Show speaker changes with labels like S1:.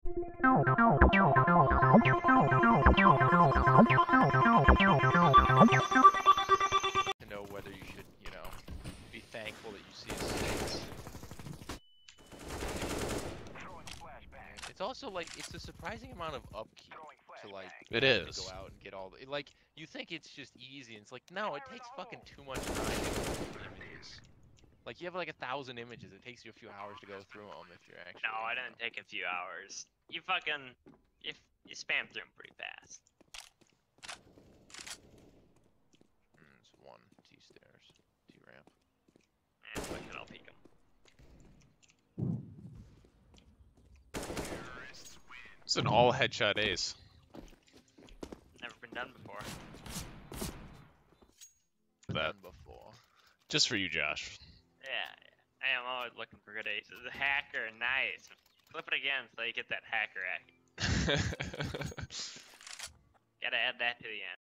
S1: To know whether you should, you know, be thankful that you see his snakes. It's also like, it's a surprising amount of upkeep to like,
S2: It
S1: to
S2: is.
S1: go out and get all the, like, you think it's just easy, and it's like, no, it takes fucking too much time to go through images. Like, you have like 1,000 images, it takes you a few hours to go through them if you're actually...
S3: No, I didn't take a few hours. You fucking, you spam through them pretty fast.
S1: It's 1 T-stairs, T-ramp.
S3: Yeah, fuck it, I'll peek them.
S2: It's an all headshot ace.
S3: Never been done before.
S2: That
S1: Before.
S2: just for you, Josh.
S3: Yeah, I am always looking for good aces. The hacker, nice. Flip it again so you get that hacker act. Gotta add that to the end.